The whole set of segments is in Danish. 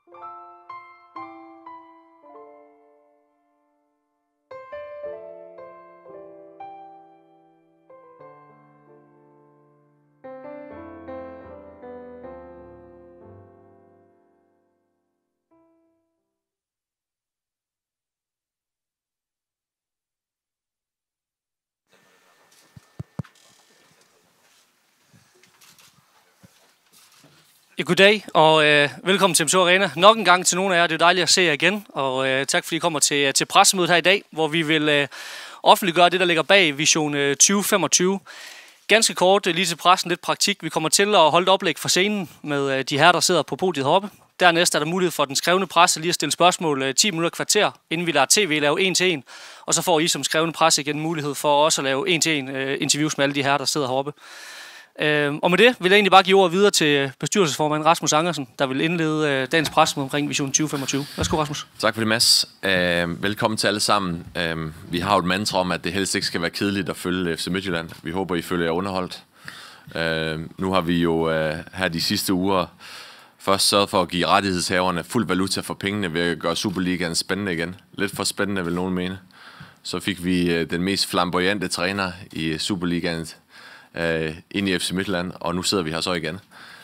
Ja, goddag og velkommen til MSO Arena. Nok en gang til nogle af jer. Det er dejligt at se jer igen, og tak fordi I kommer til pressemødet her i dag, hvor vi vil offentliggøre det, der ligger bag Vision 2025. Ganske kort lige til pressen, lidt praktik. Vi kommer til at holde et oplæg for scenen med de her, der sidder på podiet heroppe. Dernæst er der mulighed for den skrevne presse lige at stille spørgsmål 10 minutter kvarter, inden vi lader tv lave en til en. Og så får I som skrevne presse igen mulighed for også at lave en til en interviews med alle de her, der sidder heroppe. Og med det vil jeg egentlig bare give ordet videre til bestyrelsesformand Rasmus Angersen, der vil indlede dagens pressemøde omkring Vision 2025. Værsgo, Rasmus. Tak for det, Mads. Velkommen til alle sammen. Vi har jo et mantra om, at det helst ikke skal være kedeligt at følge FC Midtjylland. Vi håber, I føler jer underholdt. Nu har vi jo her de sidste uger først sørget for at give rettighedshaverne fuld valuta for pengene ved at gøre Superligaen spændende igen. Lidt for spændende, vil nogen mene. Så fik vi den mest flamboyante træner i Superligaen ind i FC Midtjylland, og nu sidder vi her så igen.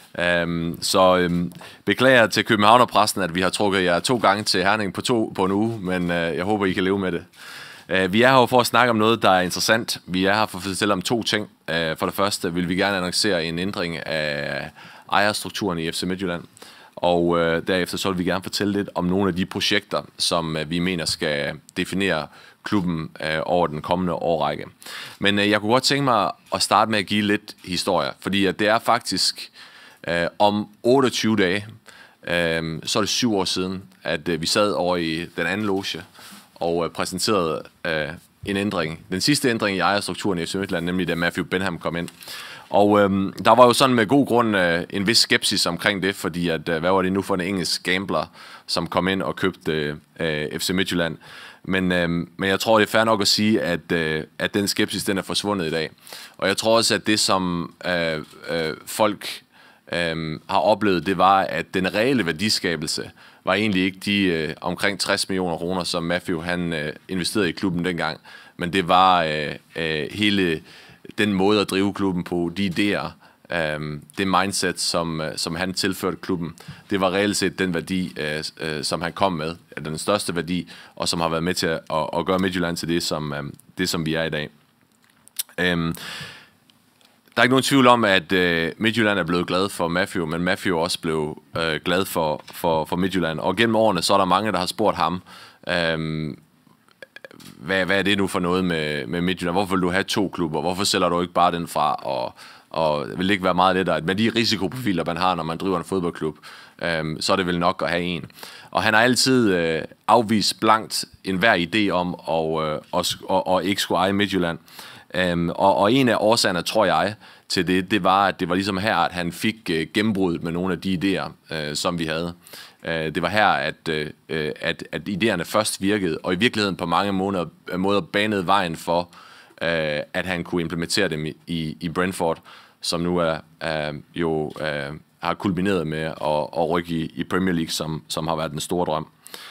Beklager til Københavnerpressen, at vi har trukket jer 2 gange til Herning på en uge, men jeg håber, I kan leve med det. Vi er her for at snakke om noget, der er interessant. Vi er her for at fortælle om 2 ting. For det første vil vi gerne annoncere en ændring af ejerstrukturen i FC Midtjylland, og derefter så vil vi gerne fortælle lidt om nogle af de projekter, som vi mener skal definere klubben over den kommende årrække. Men jeg kunne godt tænke mig at starte med at give lidt historie, fordi at det er faktisk om 28 dage, så er det 7 år siden, at vi sad over i den anden loge og præsenterede en ændring. Den sidste ændring i ejerstrukturen i FC Midtjylland, nemlig da Matthew Benham kom ind. Og der var jo sådan med god grund en vis skepsis omkring det, fordi at, hvad var det nu for en engelsk gambler, som kom ind og købte FC Midtjylland. Men jeg tror, det er fair nok at sige, at den skepsis, den er forsvundet i dag. Og jeg tror også, at det, som folk har oplevet, det var, at den reelle værdiskabelse var egentlig ikke de omkring 60 millioner kroner, som Matthew han investerede i klubben dengang. Men det var hele den måde at drive klubben på, de idéer, det mindset, som han tilførte klubben. Det var reelt set den værdi, som han kom med, den største værdi, og som har været med til at gøre Midtjylland til det, som vi er i dag. Der er ikke nogen tvivl om, at Midtjylland er blevet glad for Matthew, men Matthew også blev glad for Midtjylland. Og gennem årene, så er der mange, der har spurgt ham, hvad er det nu for noget med Midtjylland? Hvorfor vil du have 2 klubber? Hvorfor sælger du ikke bare den fra? Og vil det ikke være meget lettere? Med de risikoprofiler, man har, når man driver en fodboldklub, så er det vel nok at have en. Og han har altid afvist blankt enhver idé om at ikke skulle eje Midtjylland. Og en af årsagerne, tror jeg, til det var, at det var ligesom her, at han fik gennembruddet med nogle af de idéer, som vi havde. Det var her, at idéerne først virkede, og i virkeligheden på mange måder banede vejen for, at han kunne implementere dem i Brentford, som nu har kulmineret med at rykke i Premier League, som har været den store drøm.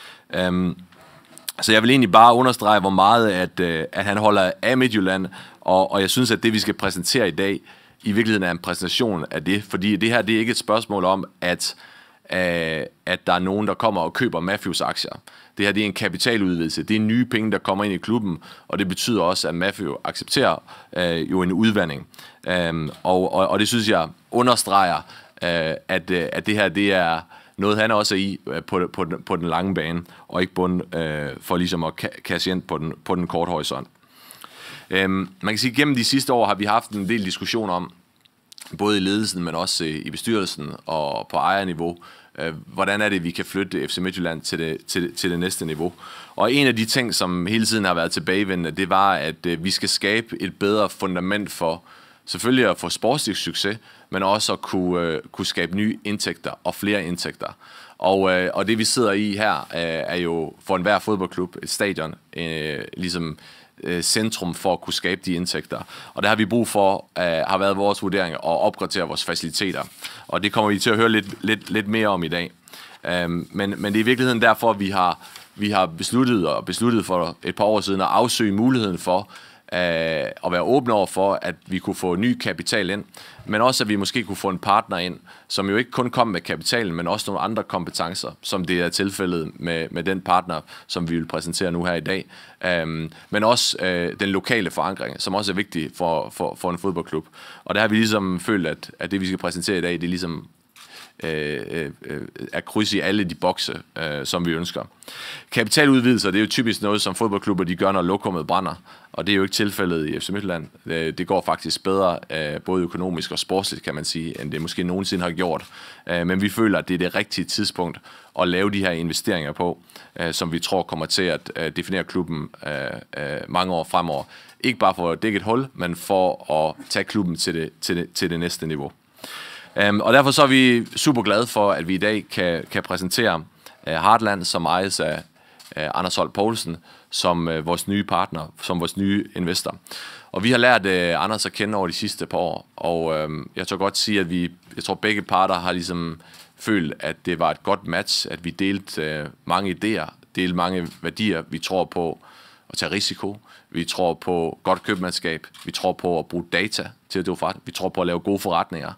Så jeg vil egentlig bare understrege, hvor meget at han holder af Midtjylland, og jeg synes, at det, vi skal præsentere i dag, i virkeligheden er en præsentation af det, fordi det her, det er ikke et spørgsmål om, at der er nogen, der kommer og køber Matthews aktier. Det her, det er en kapitaludvidelse. Det er nye penge, der kommer ind i klubben, og det betyder også, at Matthew accepterer jo en udvandring. Og det synes jeg understreger, at det her, det er noget, han også er i på den lange bane, og ikke for ligesom at cashe ind på den korte horisont. Man kan sige, at gennem de sidste år har vi haft en del diskussion om, både i ledelsen, men også i bestyrelsen og på ejerniveau, hvordan er det, vi kan flytte FC Midtjylland til det næste niveau. Og en af de ting, som hele tiden har været tilbagevendende, det var, at vi skal skabe et bedre fundament for selvfølgelig at få sportslig succes, men også at kunne skabe nye indtægter og flere indtægter. Og det vi sidder i her, er jo for enhver fodboldklub et stadion, ligesom centrum for at kunne skabe de indtægter. Og der har vi brug for, har været vores vurdering, at opgradere vores faciliteter. Og det kommer vi til at høre lidt mere om i dag. Men det er i virkeligheden derfor, vi har besluttet for et par år siden at afsøge muligheden for at være åbne over for, at vi kunne få ny kapital ind, men også at vi måske kunne få en partner ind, som jo ikke kun kom med kapitalen, men også nogle andre kompetencer, som det er tilfældet med den partner, som vi vil præsentere nu her i dag. Men også den lokale forankring, som også er vigtig for en fodboldklub. Og der har vi ligesom følt, at det vi skal præsentere i dag, det er ligesom er kryds i alle de bokse, som vi ønsker. Kapitaludvidelser, det er jo typisk noget, som fodboldklubber de gør, når lokummet brænder, og det er jo ikke tilfældet i FC Midtjylland. Det går faktisk bedre, både økonomisk og sportsligt, kan man sige, end det måske nogensinde har gjort. Men vi føler, at det er det rigtige tidspunkt at lave de her investeringer på, som vi tror kommer til at definere klubben mange år fremover. Ikke bare for at dække et hul, men for at tage klubben til det næste niveau. Og derfor så er vi super glade for, at vi i dag kan præsentere Heartland, som ejes af Anders Holt Poulsen, som vores nye partner, som vores nye investor. Og vi har lært Anders at kende over de sidste par år, og jeg tør godt sige, at jeg tror begge parter har ligesom følt, at det var et godt match, at vi delte mange idéer, delte mange værdier. Vi tror på at tage risiko, vi tror på godt købmandskab, vi tror på at bruge data til at drive forretning, vi tror på at lave gode forretninger.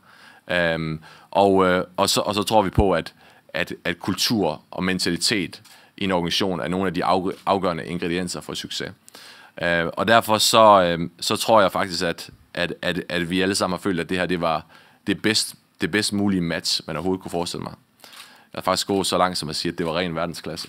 Og så tror vi på, at kultur og mentalitet i en organisation er nogle af de afgørende ingredienser for succes. Og derfor så tror jeg faktisk, at vi alle sammen har følt, at det her det var det bedst mulige match, man overhovedet kunne forestille mig. Jeg har faktisk gået så langt som at sige, at det var ren verdensklasse.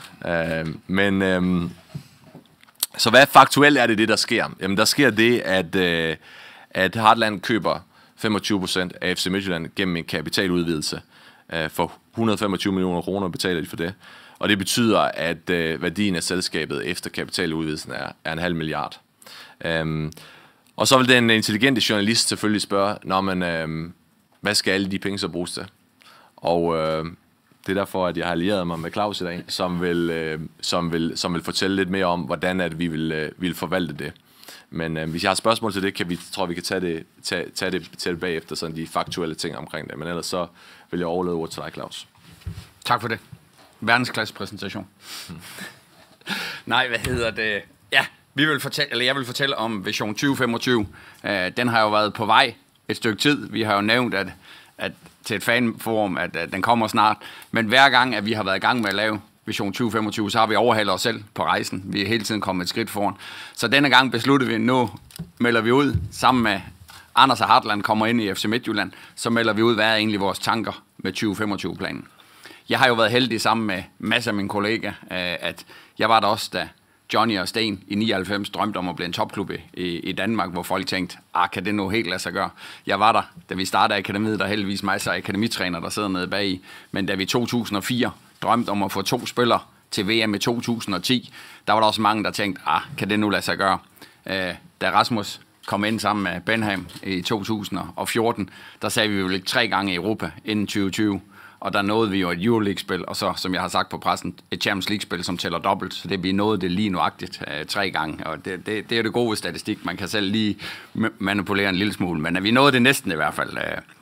Så hvad faktuelt er det, der sker? Jamen, der sker det, at Heartland køber 25% af FC Midtjylland gennem en kapitaludvidelse. For 125 millioner kroner betaler de for det. Og det betyder, at værdien af selskabet efter kapitaludvidelsen er 1,5 milliard. Og så vil den intelligente journalist selvfølgelig spørge, hvad skal alle de penge så bruges til? Og det er derfor, at jeg har allieret mig med Claus i dag, som vil fortælle lidt mere om, hvordan at vi vil forvalte det. Men hvis jeg har spørgsmål til det, tror vi kan tage det bagefter, sådan de faktuelle ting omkring det. Men ellers så vil jeg overlade ordet til dig, Claus. Tak for det. Verdensklasse præsentation. Nej, hvad hedder det? Ja, jeg vil fortælle om Vision 2025. Den har jo været på vej et stykke tid. Vi har jo nævnt, at til et fanforum, at den kommer snart. Men hver gang, at vi har været i gang med at lave Vision 2025, så har vi overhalet os selv på rejsen. Vi er hele tiden kommet et skridt foran. Så denne gang besluttede vi, nu melder vi ud, sammen med Anders og Heartland kommer ind i FC Midtjylland, så melder vi ud, hvad er egentlig vores tanker med 2025-planen. Jeg har jo været heldig sammen med masser af mine kollegaer, at jeg var der også, da Johnny og Sten i 99 drømte om at blive en topklub i Danmark, hvor folk tænkte, kan det nu helt lade sig gøre? Jeg var der, da vi startede akademiet, der er heldigvis masser af akademitræner, der sidder nede bagi. Men da vi i 2004 drømte om at få 2 spillere til VM i 2010, der var der også mange, der tænkte, kan det nu lade sig gøre? Da Rasmus kom ind sammen med Benham i 2014, der sagde vi vel 3 gange i Europa inden 2020. Og der nåede vi jo et Euroleague-spil, og så, som jeg har sagt på pressen, et Champions League-spil, som tæller dobbelt. Så vi nåede det lige nuagtigt 3 gange. Og det er jo det gode statistik. Man kan selv lige manipulere en lille smule, men vi nåede det næsten i hvert fald.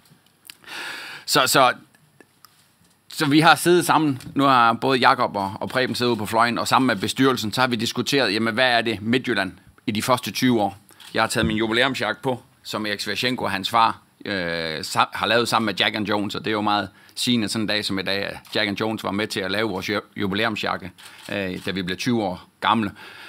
Så vi har siddet sammen. Nu har både Jakob og Preben siddet ude på fløjen, og sammen med bestyrelsen, så har vi diskuteret, jamen hvad er det Midtjylland i de første 20 år? Jeg har taget min jubilæumsjakke på, som Erik Sviatchenko, hans far, har lavet sammen med Jack and Jones, og det er jo meget sigende sådan en dag som i dag, at Jack and Jones var med til at lave vores jubilæumsjakke, da vi blev 20 år gamle.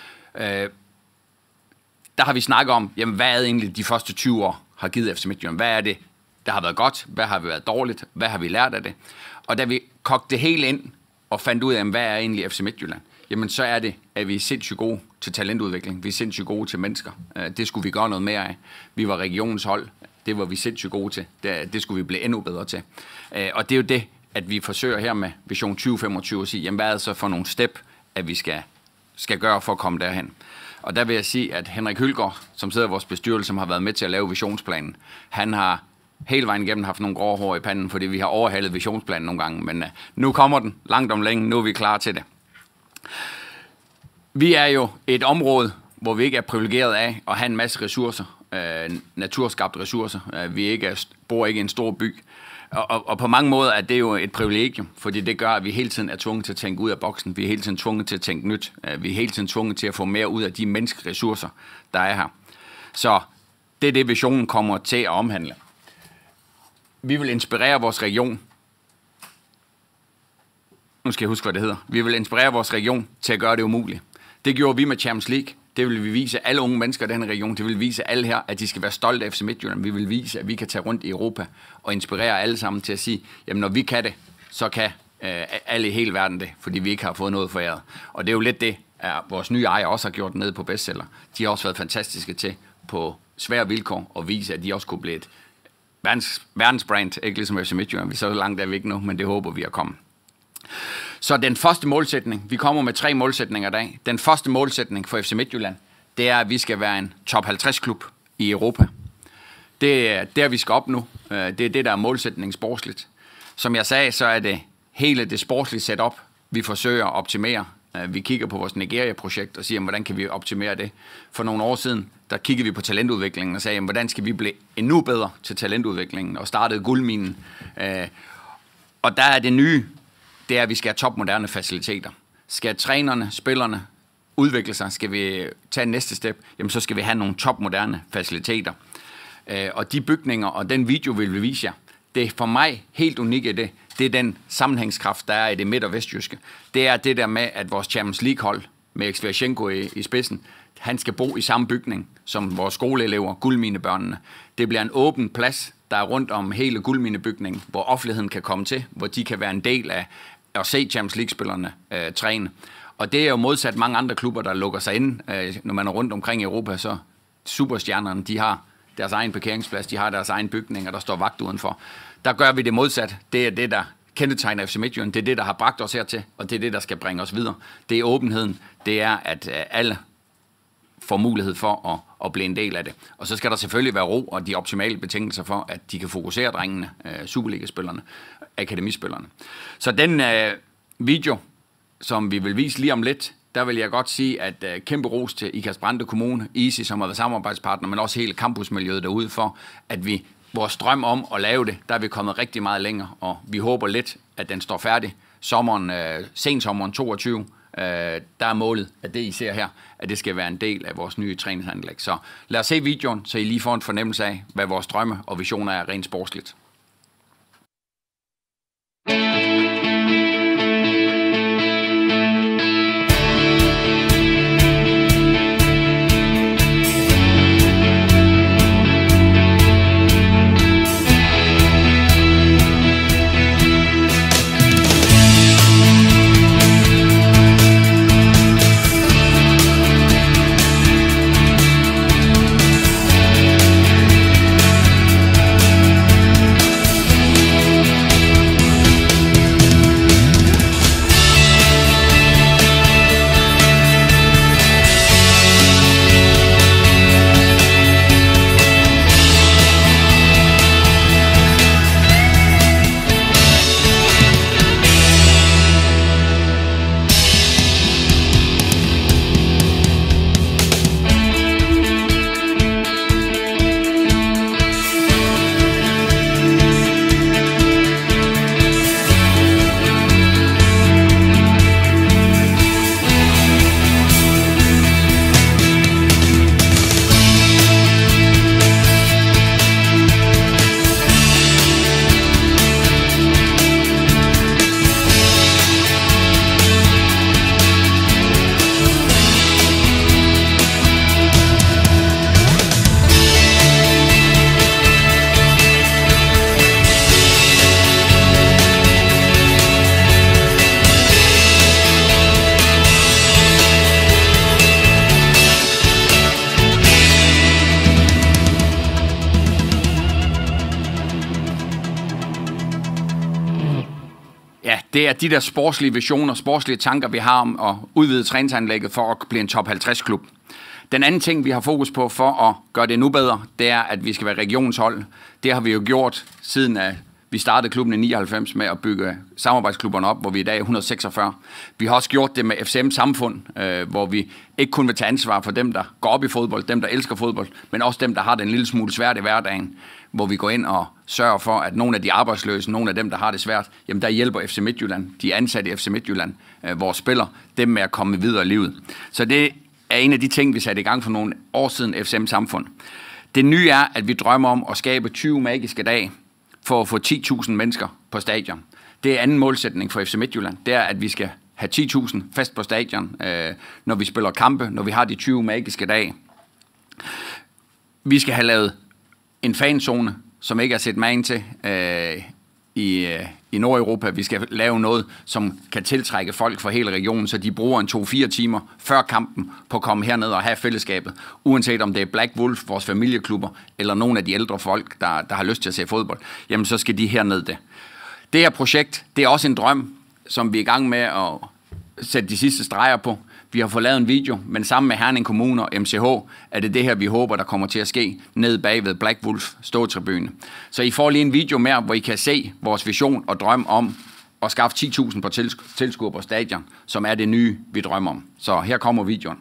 Der har vi snakket om, jamen hvad er det egentlig de første 20 år har givet FC Midtjylland? Hvad er det, der har været godt? Hvad har været dårligt? Hvad har vi lært af det? Og da vi kogte det hele ind og fandt ud af, hvad er egentlig FC Midtjylland, jamen så er det, at vi er sindssygt gode til talentudvikling. Vi er sindssygt gode til mennesker. Det skulle vi gøre noget mere af. Vi var regionens hold. Det var vi sindssygt gode til. Det skulle vi blive endnu bedre til. Og det er jo det, at vi forsøger her med Vision 2025 at sige, jamen hvad er det så for nogle step, at vi skal gøre for at komme derhen. Og der vil jeg sige, at Henrik Hylgaard, som sidder i vores bestyrelse, som har været med til at lave visionsplanen, han har hele vejen igennem haft nogle grå hår i panden, fordi vi har overhalet visionsplanen nogle gange. Men nu kommer den langt om længe. Nu er vi klar til det. Vi er jo et område, hvor vi ikke er privilegeret af at have en masse ressourcer, naturskabte ressourcer. Vi bor ikke i en stor by. Og på mange måder er det jo et privilegium, fordi det gør, at vi hele tiden er tvunget til at tænke ud af boksen. Vi er hele tiden tvunget til at tænke nyt. Vi er hele tiden tvunget til at få mere ud af de menneskelige ressourcer, der er her. Så det er det, visionen kommer til at omhandle. Vi vil inspirere vores region. Nu skal jeg huske, hvad det hedder. Vi vil inspirere vores region til at gøre det umuligt. Det gjorde vi med Champions League. Det vil vi vise alle unge mennesker i den region. Det vil vise alle her, at de skal være stolte af FC Midtjylland. Vi vil vise, at vi kan tage rundt i Europa og inspirere alle sammen til at sige, jamen når vi kan det, så kan alle i hele verden det, fordi vi ikke har fået noget foræret. Og det er jo lidt det, at vores nye ejere også har gjort nede på Bestseller. De har også været fantastiske til på svære vilkår og vise, at de også kunne blive et verdensbrand, ikke ligesom FC Midtjylland. Så langt er vi ikke nu, men det håber vi at komme. Så den første målsætning, vi kommer med 3 målsætninger i dag. Den første målsætning for FC Midtjylland, det er, at vi skal være en top 50-klub i Europa. Det er der, vi skal op nu. Det er det, der er målsætningen sportsligt. Som jeg sagde, så er det hele det sportslige setup, vi forsøger at optimere. Vi kigger på vores Nigeria-projekt og siger, hvordan kan vi optimere det. For nogle år siden, der kiggede vi på talentudviklingen og sagde, hvordan skal vi blive endnu bedre til talentudviklingen, og startede guldminen. Og der er det nye, det er, at vi skal have topmoderne faciliteter. Skal trænerne, spillerne udvikle sig, skal vi tage næste step, jamen så skal vi have nogle topmoderne faciliteter. Og de bygninger og den video vil vi vise jer. Det er for mig helt unikt i det. Det er den sammenhængskraft, der er i det midt- og vestjyske. Det er det der med, at vores Champions League-hold med Eksværchenko i spidsen, han skal bo i samme bygning som vores skoleelever, guldminebørnene. Det bliver en åben plads, der er rundt om hele guldminebygningen, hvor offentligheden kan komme til, hvor de kan være en del af at se Champions League-spillerne træne. Og det er jo modsat mange andre klubber, der lukker sig ind, når man er rundt omkring i Europa, så superstjernerne, de har deres egen parkeringsplads, de har deres egen bygning, og der står vagt udenfor. Der gør vi det modsat. Det er det, der kendetegner FC Midtjylland. Det er det, der har bragt os hertil, og det er det, der skal bringe os videre. Det er åbenheden. Det er, at alle får mulighed for at blive en del af det. Og så skal der selvfølgelig være ro og de optimale betingelser for, at de kan fokusere drengene, Superliga-spillerne, akademispillerne. Så den video, som vi vil vise lige om lidt, der vil jeg godt sige, at kæmpe ros til Ikast Brande Kommune, Easy, som har været samarbejdspartner, men også hele campusmiljøet derude for, at vores drøm om at lave det, der er vi kommet rigtig meget længere, og vi håber lidt, at den står færdig sensommeren 22. Der er målet, at det I ser her, at det skal være en del af vores nye træningsanlæg. Så lad os se videoen, så I lige får en fornemmelse af, hvad vores drømme og visioner er rent sportsligt. Det er de der sportslige visioner, sportslige tanker, vi har om at udvide træningsanlægget for at blive en top 50-klub. Den anden ting, vi har fokus på for at gøre det endnu bedre, det er, at vi skal være regionshold. Det har vi jo gjort siden vi startede klubben i 99 med at bygge samarbejdsklubberne op, hvor vi i dag er 146. Vi har også gjort det med FCM Samfund, hvor vi ikke kun vil tage ansvar for dem, der går op i fodbold, dem, der elsker fodbold, men også dem, der har det en lille smule svært i hverdagen, hvor vi går ind og sørger for, at nogle af de arbejdsløse, nogle af dem, der har det svært, jamen der hjælper FC Midtjylland, de ansatte i FC Midtjylland, vores spillere, dem med at komme videre i livet. Så det er en af de ting, vi satte i gang for nogle år siden FCM Samfund. Det nye er, at vi drømmer om at skabe 20 magiske dage for at få 10.000 mennesker på stadion. Det er anden målsætning for FC Midtjylland. Det er, at vi skal have 10.000 fast på stadion, når vi spiller kampe, når vi har de 20 magiske dage. Vi skal have lavet en fanzone, som ikke er set magen til i Nordeuropa. Vi skal lave noget, som kan tiltrække folk fra hele regionen, så de bruger en 2-4 timer før kampen på at komme herned og have fællesskabet. Uanset om det er Black Wolf, vores familieklubber, eller nogle af de ældre folk, der har lyst til at se fodbold, jamen så skal de herned det. Det her projekt, det er også en drøm, som vi er i gang med at sætte de sidste streger på. Vi har fået lavet en video, men sammen med Herning Kommune og MCH er det her, vi håber, der kommer til at ske ned bag ved Black Wolf ståtribune. Så I får lige en video mere, hvor I kan se vores vision og drøm om at skaffe 10.000 på tilskuere på stadion, som er det nye, vi drømmer om. Så her kommer videoen.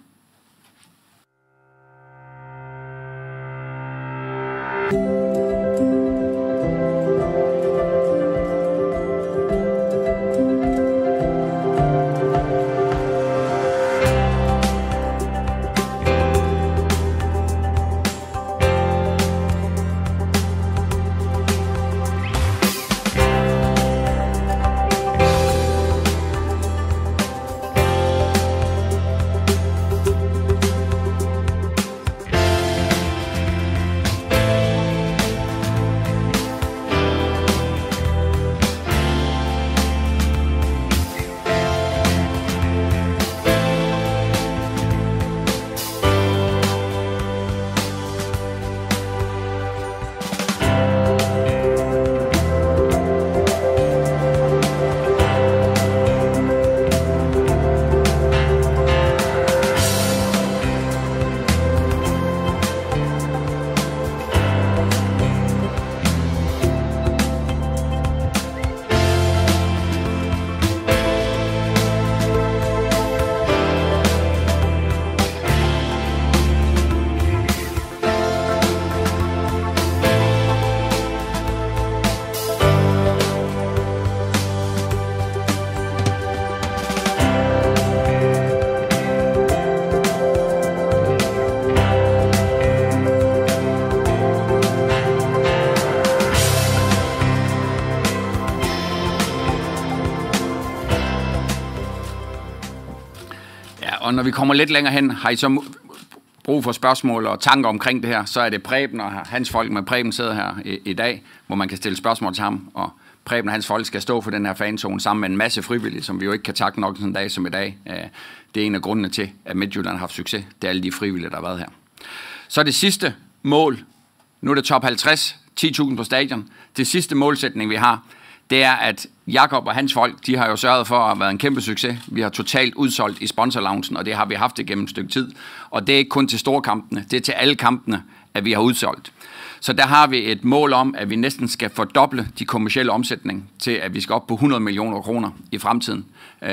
Og når vi kommer lidt længere hen, har I så brug for spørgsmål og tanker omkring det her, så er det Preben og hans folk, med Preben sidder her i dag, hvor man kan stille spørgsmål til ham, og Preben og hans folk skal stå for den her fanzone sammen med en masse frivillige, som vi jo ikke kan takke nok sådan en dag som i dag. Det er en af grundene til, at Midtjylland har haft succes. Det er alle de frivillige, der har været her. Så det sidste mål, nu er det top 50, 10.000 på stadion. Det sidste målsætning, vi har, det er, at Jakob og hans folk, de har jo sørget for at have været en kæmpe succes. Vi har totalt udsolgt i sponsorloungen, og det har vi haft det gennem et stykke tid. Og det er ikke kun til store kampene, det er til alle kampene, at vi har udsolgt. Så der har vi et mål om, at vi næsten skal fordoble de kommercielle omsætning til, at vi skal op på 100 millioner kroner i fremtiden.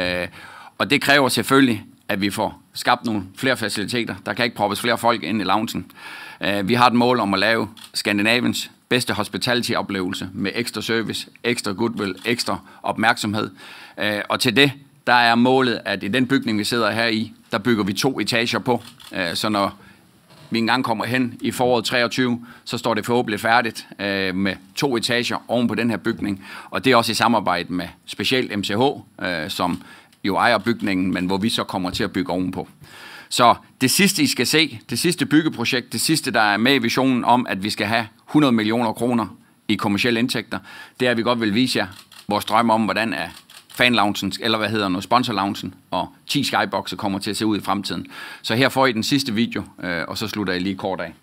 Og det kræver selvfølgelig, at vi får skabt nogle flere faciliteter. Der kan ikke proppes flere folk ind i loungen. Vi har et mål om at lave Skandinaviens bedste hospitality-oplevelse med ekstra service, ekstra goodwill, ekstra opmærksomhed. Og til det, der er målet, at i den bygning, vi sidder her i, der bygger vi 2 etager på. Så når vi engang kommer hen i foråret 23, så står det forhåbentlig færdigt med 2 etager oven på den her bygning. Og det er også i samarbejde med specielt MCH, som jo ejer bygningen, men hvor vi så kommer til at bygge ovenpå. Så det sidste, I skal se, det sidste byggeprojekt, det sidste, der er med i visionen om, at vi skal have 100 millioner kroner i kommercielle indtægter, det er, at vi godt vil vise jer vores drøm om, hvordan er fanloungen, eller sponsorloungen, og 10 skyboxe kommer til at se ud i fremtiden. Så her får I den sidste video, og så slutter jeg lige kort af.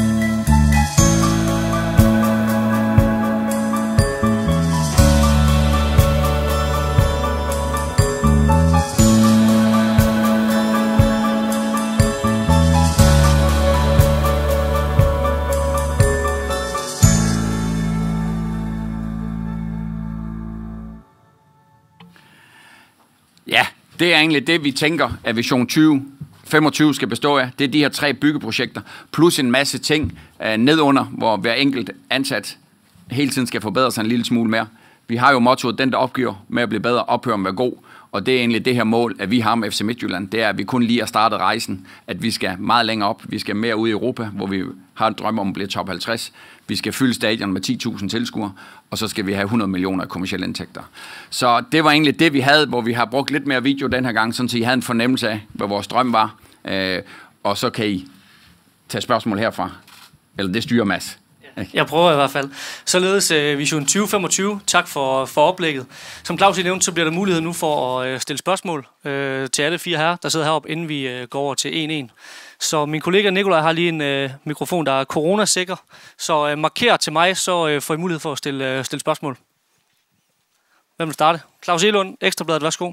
Ja, det er egentlig det, vi tænker, at Vision 2025 skal bestå af. Det er de her 3 byggeprojekter, plus en masse ting nedunder, hvor hver enkelt ansat hele tiden skal forbedre sig en lille smule mere. Vi har jo mottoet, den der opgiver med at blive bedre, ophører med at være god. Og det er egentlig det her mål, at vi har med FC Midtjylland. Det er, at vi kun lige har startet rejsen, at vi skal meget længere op. Vi skal mere ud i Europa, hvor vi har en drøm om at blive top 50. Vi skal fylde stadion med 10.000 tilskuere, og så skal vi have 100 millioner af kommercielle indtægter. Så det var egentlig det, vi havde, hvor vi har brugt lidt mere video den her gang, sådan så I havde en fornemmelse af, hvad vores drøm var. Og så kan I tage spørgsmål herfra. Eller det styrer Mads. Jeg prøver i hvert fald. Således Vision 2025. Tak for oplægget. Som Claus nævnte, så bliver der mulighed nu for at stille spørgsmål til alle 4 herrer, der sidder heroppe, inden vi går over til 1-1. Så min kollega Nikolaj har lige en mikrofon, der er coronasikker. Så marker til mig, så får I mulighed for at stille spørgsmål. Hvem vil starte? Claus Elund, Ekstrabladet, værsgo.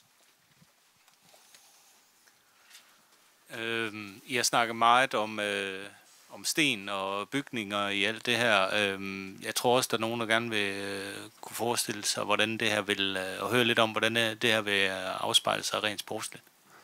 Jeg snakker meget om sten og bygninger i alt det her. Jeg tror også, der er nogen, der gerne vil kunne forestille sig, hvordan det her vil, og høre lidt om, hvordan det her vil afspejle sig rent sportsligt.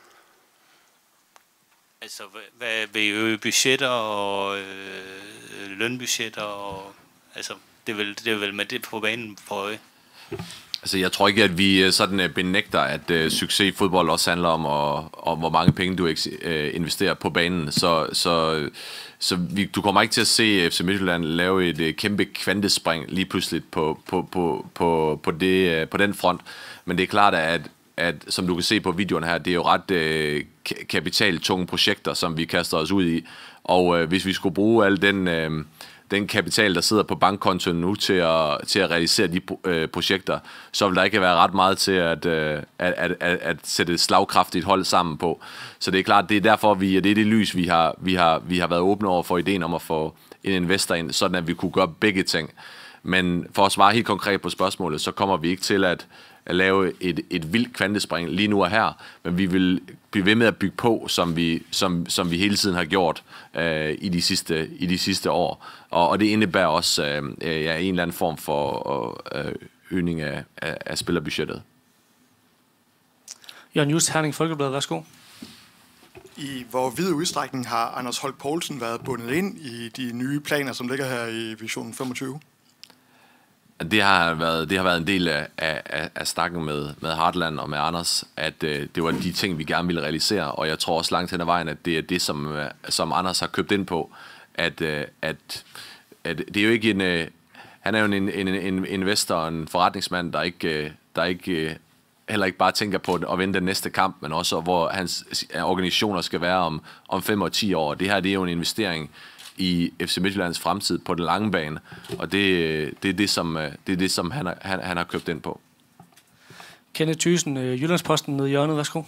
Altså, hvad vil I øge budgetter og lønbudgetter? Og, altså, det er vel med det på banen for øje. Altså, jeg tror ikke, at vi sådan benægter, at succes i fodbold også handler om hvor mange penge du investerer på banen. Så du kommer ikke til at se FC Midtjylland lave et kæmpe kvantespring lige pludselig på den front. Men det er klart, at som du kan se på videoen her, det er jo ret kapitaltunge projekter, som vi kaster os ud i. Og hvis vi skulle bruge al den kapital, der sidder på bankkontoen nu til at realisere de projekter, så vil der ikke være ret meget til at sætte et slagkraftigt hold sammen på. Så det er klart, det er derfor, det er det lys, vi har været åbne over for ideen om at få en investor ind, sådan at vi kunne gøre begge ting. Men for at svare helt konkret på spørgsmålet, så kommer vi ikke til at lave et vildt kvantespring lige nu og her, men vi vil blive ved med at bygge på, som vi hele tiden har gjort i de sidste år. Og det indebærer også en eller anden form for øgning af spillerbudgettet. Jørgen Just, Herning Folkebladet, værsgo. I hvor vid udstrækning har Anders Holk Poulsen været bundet ind i de nye planer, som ligger her i Vision 25? Det har været en del af snakken med Hartland og med Anders, at det var de ting, vi gerne ville realisere, og jeg tror også langt hen ad vejen, at det er det, som Anders har købt ind på, at det er jo ikke han er jo en investor og en forretningsmand, der ikke heller ikke bare tænker på at vinde den næste kamp, men også hvor hans organisationer skal være om 5 og 10 år. Det her, det er jo en investering i FC Midtjyllands fremtid på den lange bane, og det er det, som han har købt ind på. Kenneth Thyssen, Jyllandsposten nede i hjørnet, værsgo.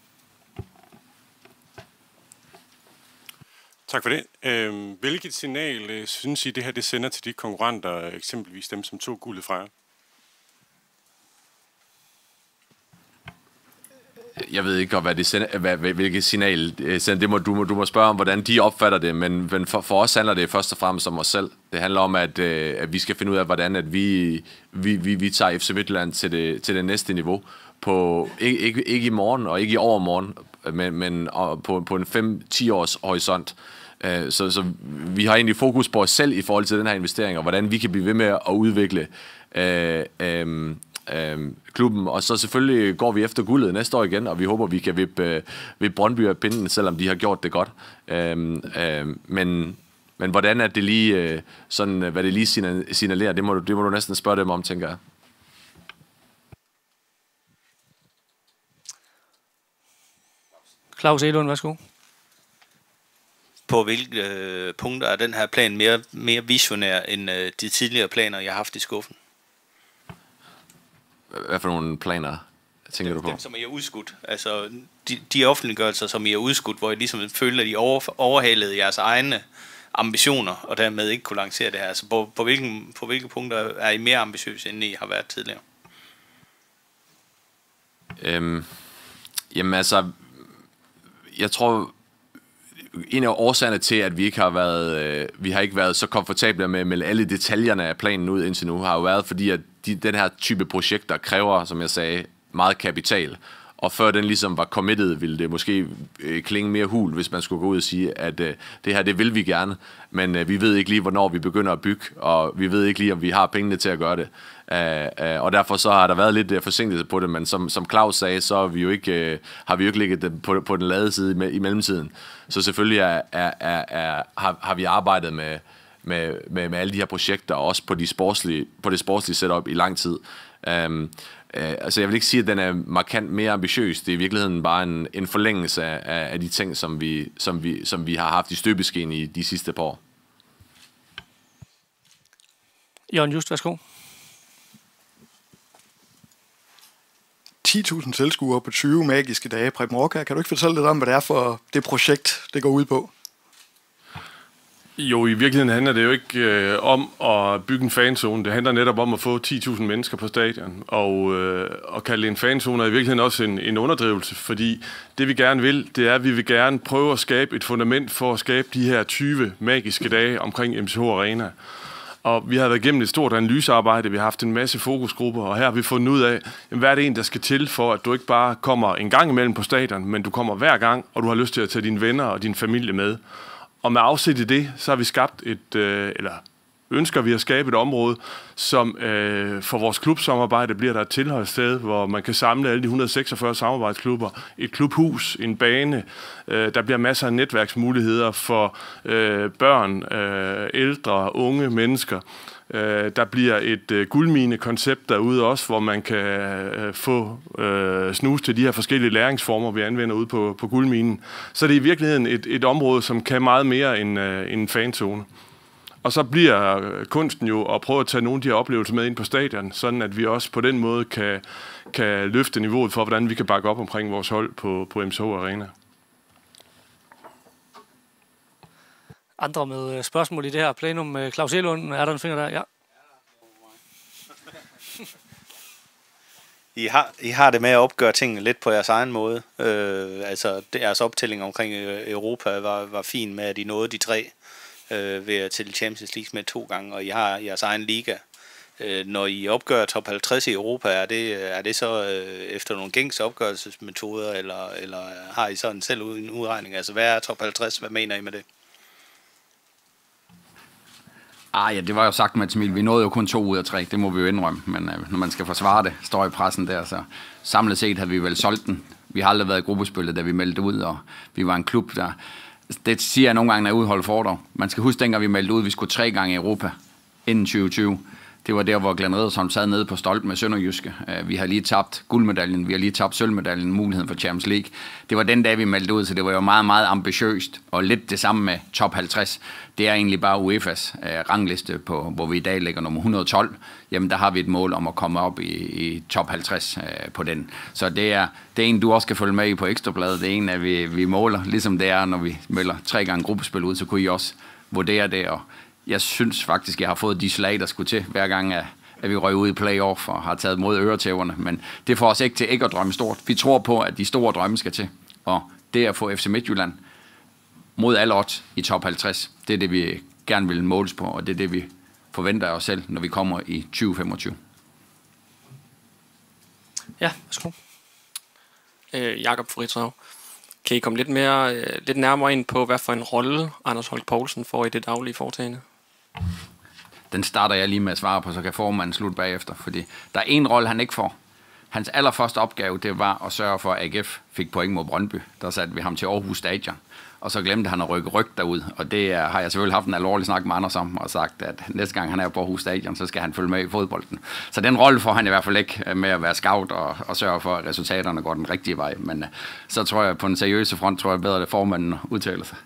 Tak for det. Hvilket signal synes I, det her det sender til de konkurrenter, eksempelvis dem, som tog guldet fra jer? Jeg ved ikke godt, hvad det sender, hvilket signal det sender. Du må spørge om, hvordan de opfatter det, men for os handler det først og fremmest om os selv. Det handler om, at vi skal finde ud af, hvordan at vi tager FC Midtjylland til det næste niveau. Ikke i morgen og ikke i overmorgen, men på en 5-10 års horisont. Så vi har egentlig fokus på os selv i forhold til den her investering, og hvordan vi kan blive ved med at udvikle klubben, og så selvfølgelig går vi efter guldet næste år igen, og vi håber, vi kan vippe Brøndby af pinden, selvom de har gjort det godt. Men hvordan er det lige sådan, hvad det lige signalerer, det må du næsten spørge dem om, tænker jeg. Claus Elund, værsgo. På hvilke punkter er den her plan mere visionær end de tidligere planer, jeg har haft i skuffen? Hvad for nogle planer tænker du på? Dem, som I har udskudt. Altså de offentliggørelser, som I har udskudt, hvor I ligesom føler, at I overhalede jeres ambitioner, og dermed ikke kunne lancere det her. Altså på hvilke punkter er I mere ambitiøse, end I har været tidligere? Jamen altså, jeg tror, en af årsagerne til, at vi har ikke været så komfortable med at melde alle detaljerne af planen ud indtil nu, har jo været, fordi at den her type projekter kræver, som jeg sagde, meget kapital. Og før den ligesom var committed, ville det måske klinge mere hul, hvis man skulle gå ud og sige, at det her, det vil vi gerne, men vi ved ikke lige, hvornår vi begynder at bygge, og vi ved ikke lige, om vi har pengene til at gøre det. Og derfor så har der været lidt forsinkelse på det, men som Claus sagde, så har vi jo ikke ligget på den lade side i mellemtiden. Så selvfølgelig har vi arbejdet med alle de her projekter, også på det sportslige setup i lang tid. Altså jeg vil ikke sige, at den er markant mere ambitiøs. Det er i virkeligheden bare en forlængelse af de ting, som vi har haft i støbeskeen i de sidste par år. Jørgen Just, værsgo. 10.000 tilskuere på 20 magiske dage. Preben Roca, kan du ikke fortælle lidt om, hvad det er for det projekt, det går ud på? Jo, i virkeligheden handler det jo ikke om at bygge en fanzone. Det handler netop om at få 10.000 mennesker på stadion. Og at kalde det en fanzone er i virkeligheden også en underdrivelse, fordi det vi gerne vil, det er, at vi vil gerne prøve at skabe et fundament for at skabe de her 20 magiske dage omkring MCH Arena. Og vi har været igennem et stort analysearbejde, vi har haft en masse fokusgrupper, og her har vi fundet ud af, hvad er det en, der skal til for, at du ikke bare kommer en gang imellem på stadion, men du kommer hver gang, og du har lyst til at tage dine venner og din familie med. Og med afsæt i det, så har vi skabt ønsker vi at skabe et område, som for vores klubsamarbejde bliver der et tilholdssted, hvor man kan samle alle de 146 samarbejdsklubber, et klubhus, en bane. Der bliver masser af netværksmuligheder for børn, ældre, unge mennesker. Der bliver et guldmine-koncept derude også, hvor man kan få snus til de her forskellige læringsformer, vi anvender ude på guldminen. Så det er i virkeligheden et område, som kan meget mere end en fanzone. Og så bliver kunsten jo at prøve at tage nogle af de her oplevelser med ind på stadion, sådan at vi også på den måde kan løfte niveauet for, hvordan vi kan bakke op omkring vores hold på MCH Arena. Andre med spørgsmål i det her plenum. Claus Elund, er der en finger der? Ja. I har det med at opgøre tingene lidt på jeres egen måde. Altså deres optælling omkring Europa var fin med, at I nåede de 3 ved til Champions League med 2 gange, og I har jeres egen liga. Når I opgør top 50 i Europa, er det så efter nogle gængse opgørelsesmetoder, eller har I sådan selv en udregning? Altså hvad er top 50? Hvad mener I med det? Ja, det var jo sagt med Emil. Vi nåede jo kun 2 ud af 3, det må vi jo indrømme. Men når man skal forsvare det, står i pressen der, så samlet set havde vi vel solgt den. Vi har aldrig været i gruppespillet, da vi meldte ud, og vi var en klub, der... Det siger jeg nogle gange, når jeg udholder foredrag. Man skal huske, dengang vi meldte ud, vi skulle 3 gange i Europa inden 2020. Det var der, hvor Glenn Riddersholm sad nede på Stolt med Sønderjyske. Vi har lige tabt guldmedaljen, vi har lige tabt sølvmedaljen, muligheden for Champions League. Det var den dag, vi meldte ud, så det var jo meget, meget ambitiøst. Og lidt det samme med top 50. Det er egentlig bare UEFA's rangliste, hvor vi i dag ligger nummer 112. Jamen, der har vi et mål om at komme op i top 50 på den. Så det er en, du også kan følge med i på Ekstrabladet. Det er en, at vi måler, ligesom det er, når vi melder 3 gange gruppespil ud, så kunne I også vurdere det. Og jeg synes faktisk, jeg har fået de slag, der skulle til, hver gang, at vi røg ud i playoff og har taget mod øretæverne. Men det får os ikke til ikke at drømme stort. Vi tror på, at de store drømme skal til. Og det at få FC Midtjylland mod alle odds i top 50, det er det, vi gerne vil måles på, og det er det, vi forventer os selv, når vi kommer i 2025. Ja, værsgo. Jakob Fritrav. Kan I komme lidt nærmere ind på, hvad for en rolle Anders Holk Poulsen får i det daglige foretagende? Den starter jeg lige med at svare på, så kan formanden slutte bagefter, fordi der er en rolle, han ikke får. Hans allerførste opgave, det var at sørge for, at AGF fik point mod Brøndby. Der satte vi ham til Aarhus Stadion, og så glemte han at rykke ryg derud. Og det har jeg selvfølgelig haft en alvorlig snak med Anders om, og sagt, at næste gang han er på Aarhus Stadion, så skal han følge med i fodbolden. Så den rolle får han i hvert fald ikke med at være scout og sørge for, at resultaterne går den rigtige vej. Men så tror jeg, på en seriøse front, tror jeg bedre, at formanden udtaler sig.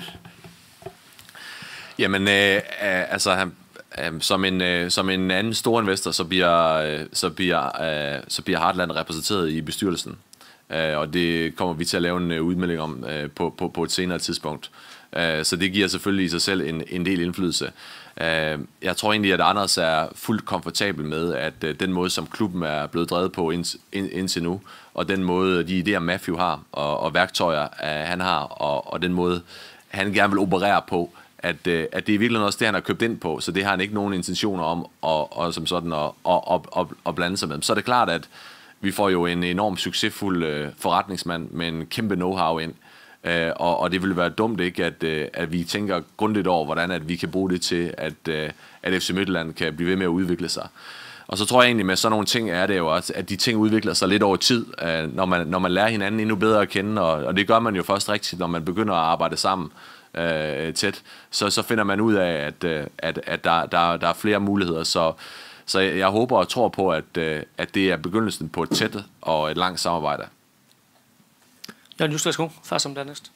Jamen, altså... Som en anden stor investor, så bliver Heartland repræsenteret i bestyrelsen. Og det kommer vi til at lave en udmelding om på et senere tidspunkt. Så det giver selvfølgelig i sig selv en del indflydelse. Jeg tror egentlig, at Anders er fuldt komfortabel med, at den måde, som klubben er blevet drevet på indtil nu, og den måde, de idéer Matthew har, og værktøjer han har, og den måde, han gerne vil operere på, at det er virkelig også det, han har købt ind på, så det har han ikke nogen intentioner om og som sådan at blande sig med. Så er det klart, at vi får jo en enormt succesfuld forretningsmand med en kæmpe know-how ind, og det vil være dumt ikke, at vi tænker grundigt over, hvordan at vi kan bruge det til, at FC Midtjylland kan blive ved med at udvikle sig. Og så tror jeg egentlig med sådan nogle ting er det jo også, at de ting udvikler sig lidt over tid, når man lærer hinanden endnu bedre at kende, og det gør man jo først rigtigt, når man begynder at arbejde sammen tæt, så finder man ud af, at der er flere muligheder. Så jeg håber og tror på, at det er begyndelsen på et tæt og et langt samarbejde. Jørgen Just, værsgo. Først som dernæst.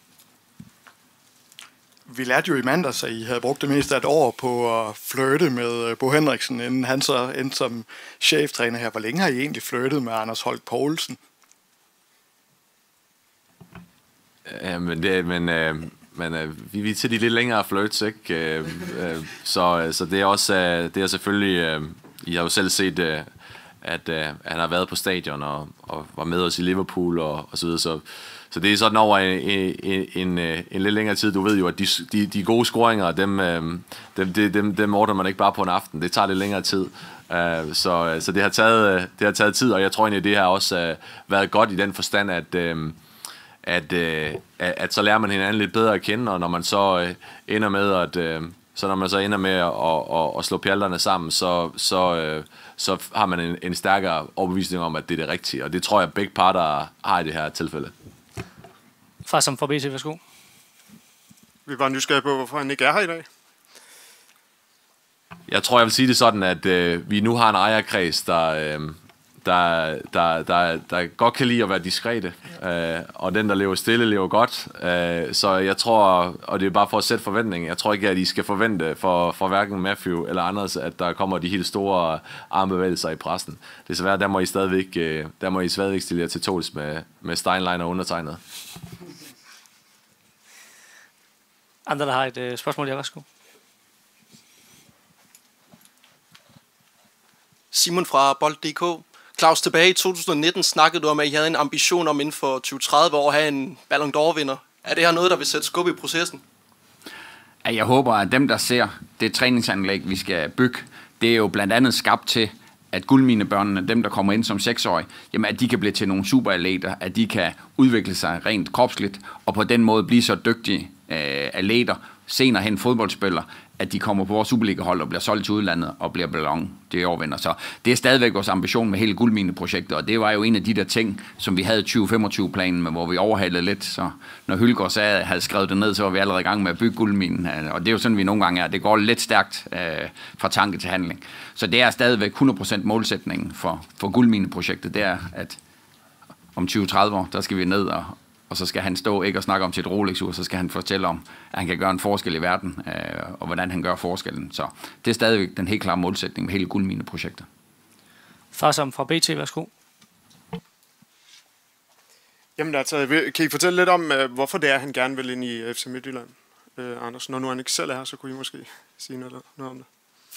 Vi lærte jo i mandags, at I havde brugt det meste af et år på at flirte med Bo Henriksen, inden han så endte som cheftræner her. Hvor længe har I egentlig flirtet med Anders Holk Poulsen? Vi er til de lidt længere flirts, ikke? Så det er også, det er selvfølgelig, I har jo selv set, at han har været på stadion og var med os i Liverpool og så videre, så det er sådan over en lidt længere tid. Du ved jo, at de gode scoringer, dem ordner man ikke bare på en aften. Det tager lidt længere tid. Så det har taget tid, og jeg tror egentlig, det har også været godt i den forstand, at så lærer man hinanden lidt bedre at kende, og når man så ender med at slå pjalterne sammen, så har man en stærkere overbevisning om, at det er det rigtige, og det tror jeg begge parter har i det her tilfælde. Far som fra BT, værsgo. Vi er bare nysgerrige på, hvorfor han ikke er her i dag. Jeg tror, jeg vil sige det sådan, at vi nu har en ejerkreds, der godt kan lide at være diskrete, og den, der lever stille, lever godt. Så jeg tror, og det er bare for at sætte forventning, jeg tror ikke, at I skal forvente for hverken Matthew eller Anders, at der kommer de helt store armbevægelser i pressen. Desværre, der må I stadigvæk stille jer til tåls med Steinlein og undertegnet. Andre, der har et spørgsmål, jeg værsgo. Simon fra Bold.dk. Claus, tilbage i 2019 snakkede du om, at I havde en ambition om inden for 20-30 år at have en Ballon d'Or-vinder. Er det her noget, der vil sætte skub i processen? Jeg håber, at dem, der ser det træningsanlæg, vi skal bygge, det er jo blandt andet skabt til, at guldminebørnene, dem der kommer ind som 6-årige, jamen at de kan blive til nogle superatleter, at de kan udvikle sig rent kropsligt, og på den måde blive så dygtige atleter, senere hen fodboldspillere, at de kommer på vores Superliga-hold og bliver solgt til udlandet og bliver Ballon d'Or-vinder. Så det er stadigvæk vores ambition med hele guldmineprojektet, og det var jo en af de der ting, som vi havde 2025-planen med, hvor vi overhalede lidt. Så når Hylgaard havde skrevet det ned, så var vi allerede i gang med at bygge guldminen, og det er jo sådan, vi nogle gange er. Det går lidt stærkt fra tanke til handling. Så det er stadigvæk 100% målsætningen for guldmineprojektet, det er, at om 20-30 år, der skal vi ned og så skal han stå ikke og snakke om sit Rolex-ur, så skal han fortælle om, at han kan gøre en forskel i verden, og hvordan han gør forskellen. Så det er stadigvæk den helt klare målsætning med hele guldmineprojektet. Far som fra BT, værsgo. Jamen altså, kan I fortælle lidt om, hvorfor det er, han gerne vil ind i FC Midtjylland, Anders? Når nu han ikke selv er her, så kunne I måske sige noget om det.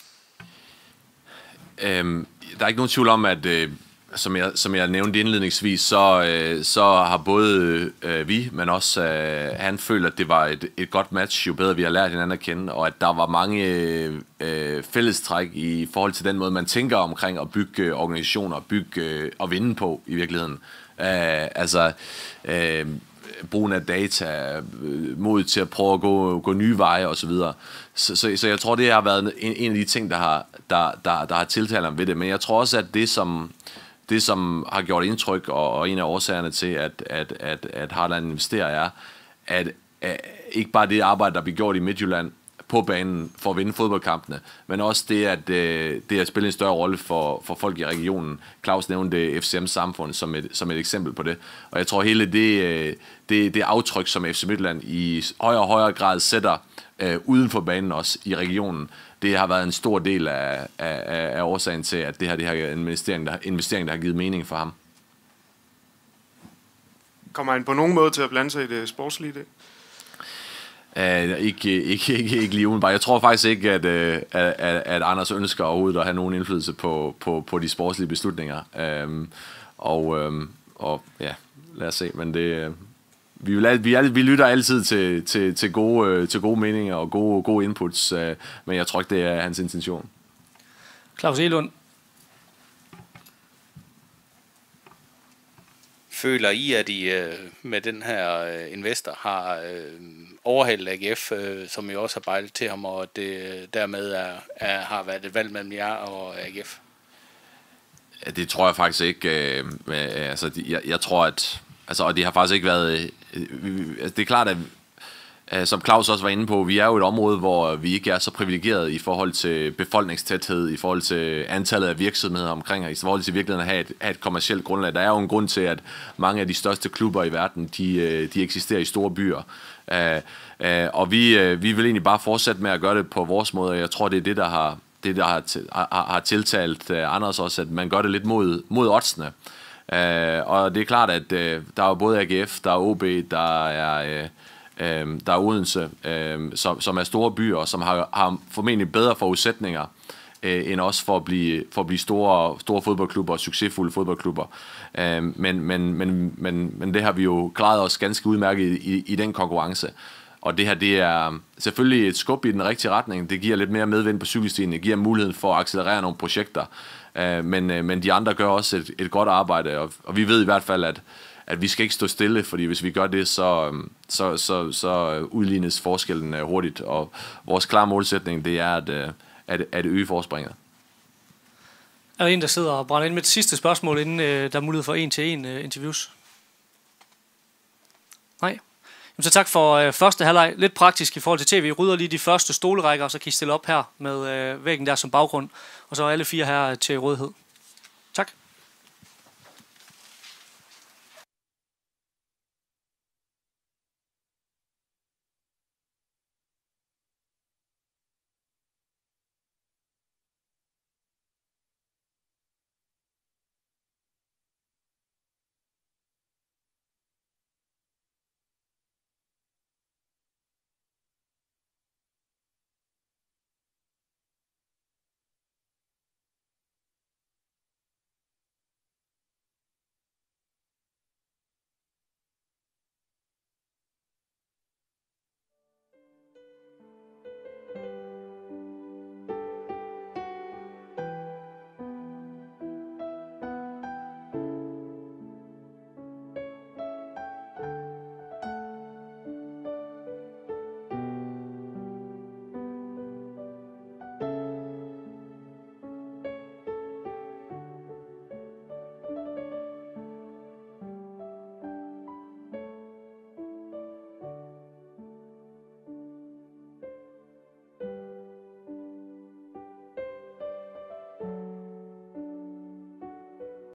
Der er ikke nogen tvivl om, at som jeg nævnte indledningsvis, så har både vi, men også han følt, at det var et godt match, jo bedre vi har lært hinanden at kende, og at der var mange fællestræk i forhold til den måde, man tænker omkring at bygge organisationer, bygge og vinde på i virkeligheden. Brugen af data, mod til at prøve at gå nye veje osv. Så jeg tror, det har været en af de ting, der har tiltalt ham ved det, men jeg tror også, at det, som har gjort indtryk, og en af årsagerne til, at Harland investerer, er, at ikke bare det arbejde, der bliver gjort i Midtjylland på banen for at vinde fodboldkampene, men også det at spille en større rolle for folk i regionen. Claus nævnte FCM Samfund som et eksempel på det. Og jeg tror hele det aftryk, som FC Midtjylland i højere og højere grad sætter uden for banen også i regionen, det har været en stor del af årsagen til, at det her er en investering, der har givet mening for ham. Kommer han på nogen måde til at blande sig i det sportslige det? Ikke lige udenbart. Jeg tror faktisk ikke, at Anders ønsker overhovedet at have nogen indflydelse på de sportslige beslutninger. Og ja, lad os se. Men det, vi lytter altid til gode meninger og gode inputs, men jeg tror ikke, det er hans intention. Claus Egelund. Føler I, at I med den her investor har overhældt AGF, som I også har bejlet til ham, og det dermed har været et valg mellem jer og AGF? Ja, det tror jeg faktisk ikke. Jeg tror, at... og det har faktisk ikke været... det er klart, at som Claus også var inde på, vi er jo et område, hvor vi ikke er så privilegeret i forhold til befolkningstæthed, i forhold til antallet af virksomheder omkring os, i forhold til virkeligheden at have et kommercielt grundlag. Der er jo en grund til, at mange af de største klubber i verden, de eksisterer i store byer. Og vi vil egentlig bare fortsætte med at gøre det på vores måde, og jeg tror, det er det, der har tiltalt Anders også, at man gør det lidt mod oddsene. Og det er klart, at der er både AGF, der er OB, der er Odense, som er store byer, og som har formentlig bedre forudsætninger end os for at blive store fodboldklubber og succesfulde fodboldklubber. Men det har vi jo klaret os ganske udmærket i den konkurrence. Og det her, det er selvfølgelig et skub i den rigtige retning. Det giver lidt mere medvind på cykelstien. Det giver muligheden for at accelerere nogle projekter. Men de andre gør også et godt arbejde, og vi ved i hvert fald, at vi skal ikke stå stille, fordi hvis vi gør det, så udlignes forskellen hurtigt, og vores klare målsætning, det er at øge forspringet. Er der en, der sidder og brænder ind med et sidste spørgsmål, inden der er mulighed for en-til-en interviews? Nej? Så tak for første halvleg. Lidt praktisk i forhold til tv. Vi rydder lige de første stolerækker, og så kan I stille op her med væggen der som baggrund. Og så er alle 4 her til rådighed. Tak.